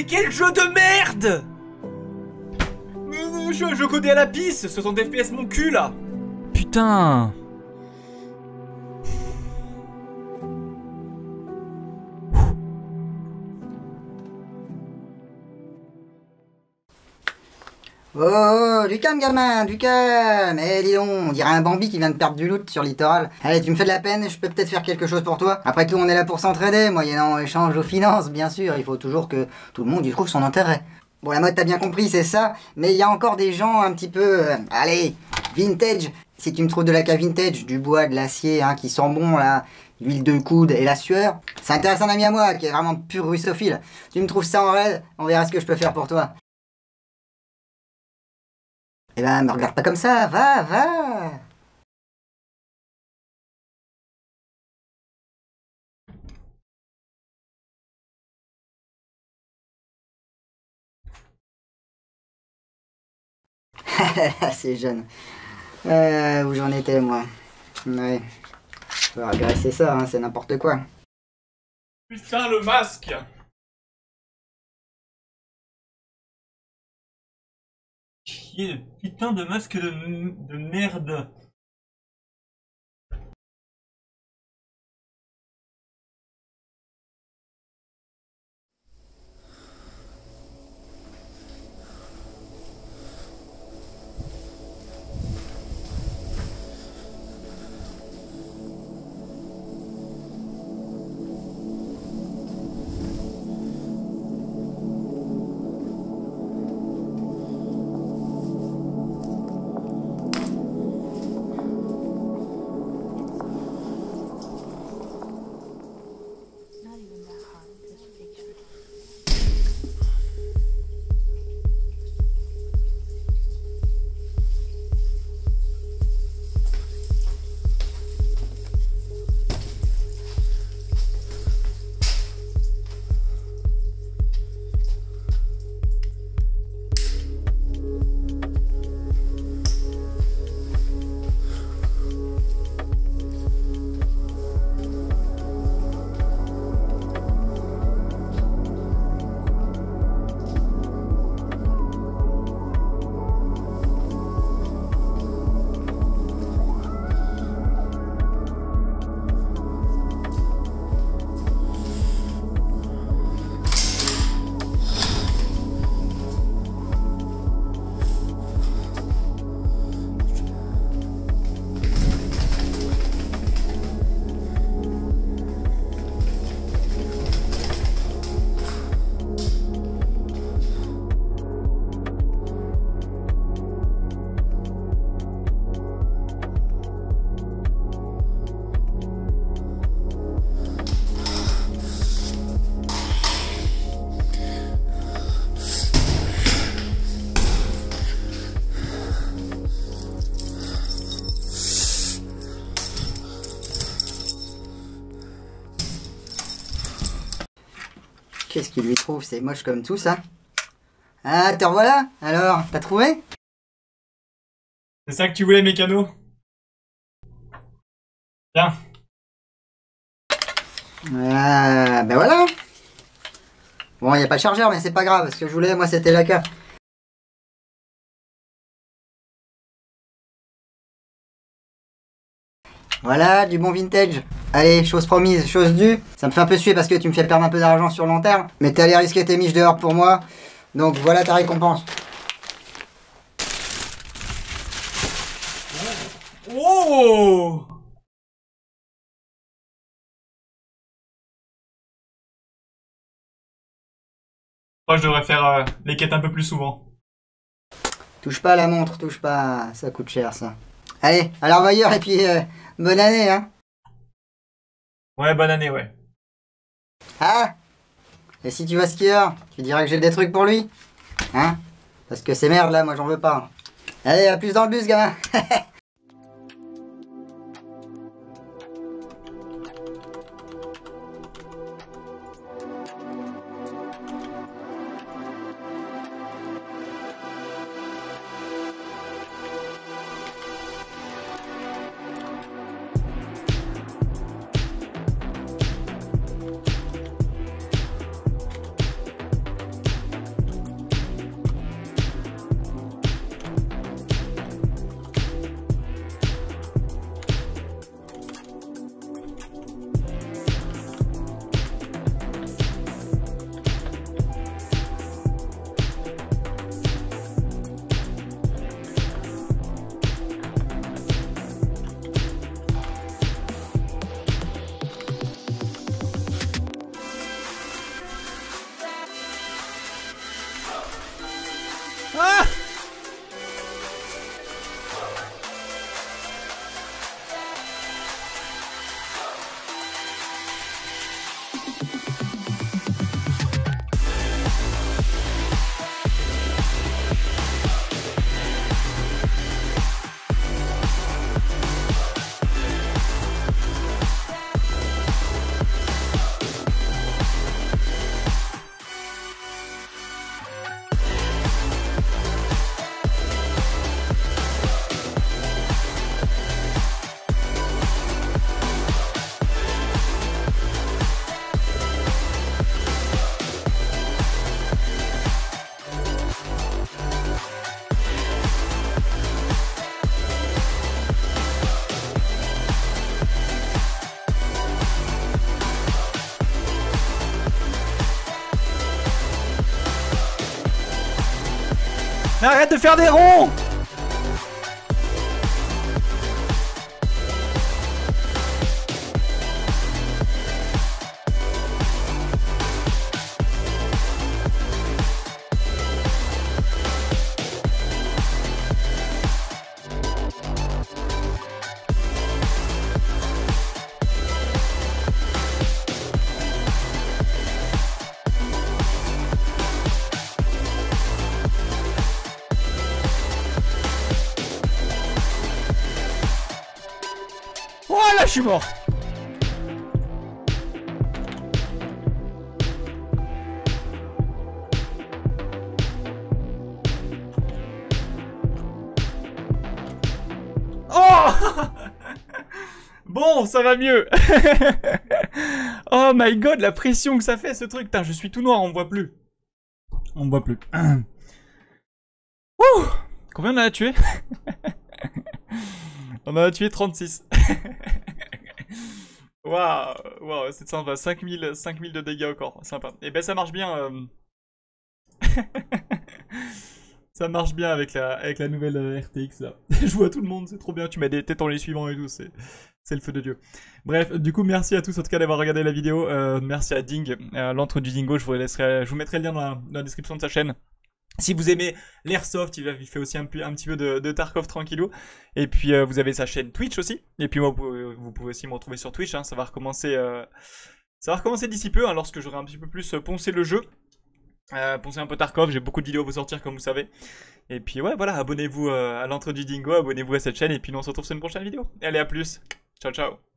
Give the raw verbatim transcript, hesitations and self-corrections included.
quel jeu de merde! euh, je, je codais à la pisse, soixante F P S mon cul là! Putain! Oh, du calme, gamin, du calme. Eh, dis donc, on dirait un Bambi qui vient de perdre du loot sur le littoral. Allez, tu me fais de la peine, je peux peut-être faire quelque chose pour toi. Après tout, on est là pour s'entraider, moyennant échange aux finances, bien sûr. Il faut toujours que tout le monde y trouve son intérêt. Bon, la mode, t'as bien compris, c'est ça. Mais il y a encore des gens un petit peu... euh, allez, vintage. Si tu me trouves de la cave vintage, du bois, de l'acier, hein, qui sent bon, là, l'huile de coude et la sueur, ça intéresse un ami à moi, qui est vraiment pur russophile. Tu me trouves ça en raid, on verra ce que je peux faire pour toi. Eh ben, me regarde pas comme ça, va, va. C'est jeune. Euh, où j'en étais, moi? Ouais. Faut agresser ça, hein, c'est n'importe quoi. Putain, le masque! Chier, putain de masque de, de merde! Qu'est-ce qu'il lui trouve? C'est moche comme tout, ça. Ah, te revoilà. Alors, t'as trouvé? C'est ça que tu voulais, mécano? Tiens. Ah, ben voilà. Bon, il n'y a pas de chargeur, mais c'est pas grave. Ce que je voulais, moi, c'était la K. Voilà, du bon vintage. Allez, chose promise, chose due. Ça me fait un peu suer parce que tu me fais perdre un peu d'argent sur le long terme. Mais t'es allé risquer tes miches dehors pour moi. Donc voilà ta récompense. Oh! Moi, je devrais faire euh, les quêtes un peu plus souvent. Touche pas à la montre, touche pas. Ça coûte cher, ça. Allez, à la revoyure et puis euh, bonne année, hein. Ouais, bonne année, ouais. Ah! Et si tu vas skieur, tu diras que j'ai des trucs pour lui? Hein? Parce que ces merdes là, moi j'en veux pas. Allez, à plus dans le bus, gamin! Arrête de faire des ronds! Oh là, je suis mort. Oh bon, ça va mieux. Oh my god, la pression que ça fait ce truc. Putain, je suis tout noir, on me voit plus. On me voit plus. Ouh, combien on en a tué? On en a tué trente-six. Waouh, waouh, c'est sympa. cinq mille de dégâts encore. Sympa. Et ben ça marche bien. Euh... ça marche bien avec la, avec la nouvelle euh, R T X là. Je vois tout le monde, c'est trop bien. Tu mets des têtes dans les suivants et tout. C'est le feu de Dieu. Bref, du coup, merci à tous en tout cas d'avoir regardé la vidéo. Euh, merci à Ding, euh, l'entre du Dingo. Je vous, laisserai, je vous mettrai le lien dans la, dans la description de sa chaîne. Si vous aimez l'airsoft, il fait aussi un, un petit peu de, de Tarkov tranquillou. Et puis euh, vous avez sa chaîne Twitch aussi. Et puis moi, vous pouvez, vous pouvez aussi me retrouver sur Twitch. Hein. Ça va recommencer, euh, ça va recommencer d'ici peu, hein, lorsque j'aurai un petit peu plus poncé le jeu. Euh, poncé un peu Tarkov, j'ai beaucoup de vidéos à vous sortir comme vous savez. Et puis ouais, voilà, abonnez-vous euh, à l'entre du Dingo, abonnez-vous à cette chaîne. Et puis nous on se retrouve sur une prochaine vidéo. Allez, à plus. Ciao, ciao.